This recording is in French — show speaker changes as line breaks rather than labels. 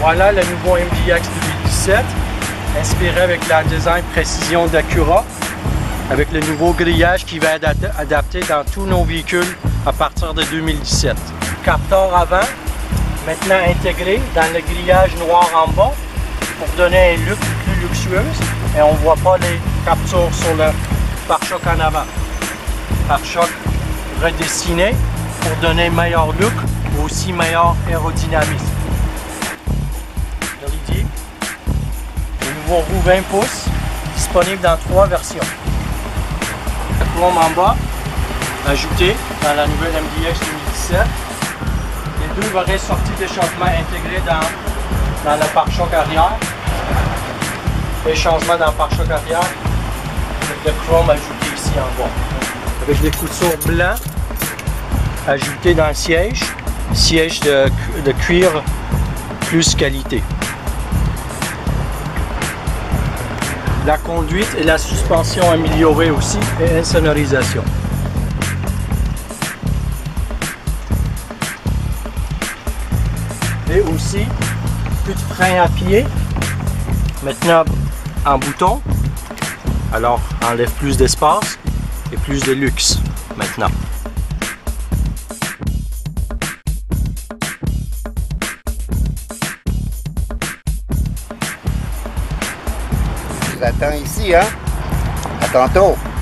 Voilà le nouveau MDX 2017, inspiré avec la design précision d'Acura, avec le nouveau grillage qui va être adapté dans tous nos véhicules à partir de 2017. Capteur avant, maintenant intégré dans le grillage noir en bas pour donner un look plus luxueux et on ne voit pas les captures sur le pare-choc en avant. Pare-choc redessiné pour donner un meilleur look, aussi meilleur aérodynamisme. LED, le nouveau roue 20 pouces, disponible dans 3 versions. Le chrome en bas, ajouté dans la nouvelle MDX 2017. Les deux vraies sorties d'échappement intégrées dans le pare-choc arrière. Les changements dans le pare-choc arrière, avec le chrome ajouté ici en bas. Avec les coutures blancs ajoutés dans le siège de cuir plus qualité. La conduite et la suspension améliorée aussi et une sonorisation. Et aussi, plus de frein à pied, maintenant en bouton, alors enlève plus d'espace et plus de luxe maintenant.
Je vous attends ici, hein? À tantôt!